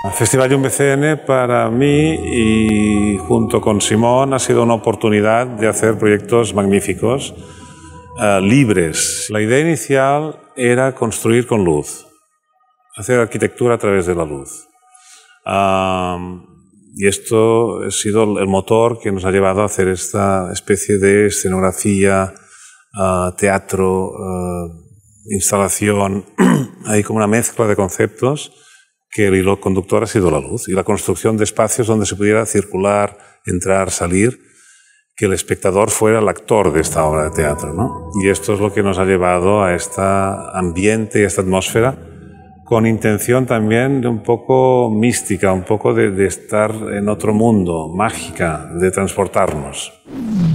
El Festival YUM-BCN para mí y junto con Simón ha sido una oportunidad de hacer proyectos magníficos, libres. La idea inicial era construir con luz, hacer arquitectura a través de la luz. Y esto ha sido el motor que nos ha llevado a hacer esta especie de escenografía, teatro, instalación. Hay como una mezcla de conceptos que el hilo conductor ha sido la luz y la construcción de espacios donde se pudiera circular, entrar, salir, que el espectador fuera el actor de esta obra de teatro, ¿no? Y esto es lo que nos ha llevado a este ambiente y a esta atmósfera, con intención también de un poco mística, un poco de estar en otro mundo, mágica, de transportarnos.